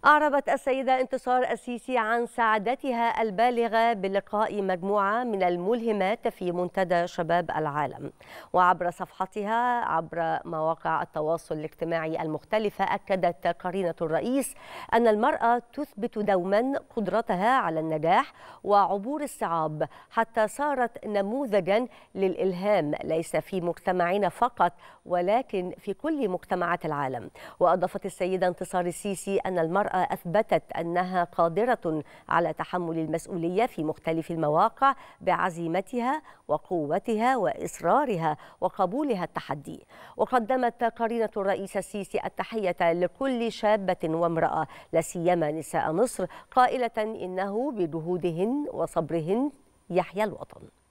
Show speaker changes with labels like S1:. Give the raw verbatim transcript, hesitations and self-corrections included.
S1: أعربت السيدة انتصار السيسي عن سعادتها البالغة بلقاء مجموعة من الملهمات في منتدى شباب العالم. وعبر صفحتها عبر مواقع التواصل الاجتماعي المختلفة، أكدت قرينة الرئيس أن المرأة تثبت دوما قدرتها على النجاح وعبور الصعاب، حتى صارت نموذجا للإلهام ليس في مجتمعنا فقط ولكن في كل مجتمعات العالم. وأضافت السيدة انتصار السيسي أن المرأة أثبتت أنها قادرة على تحمل المسؤولية في مختلف المواقع بعزيمتها وقوتها وإصرارها وقبولها التحدي. وقدمت قرينة الرئيس السيسي التحية لكل شابة وامرأة، لا سيما نساء مصر، قائلة إنه بجهودهن وصبرهن يحيا الوطن.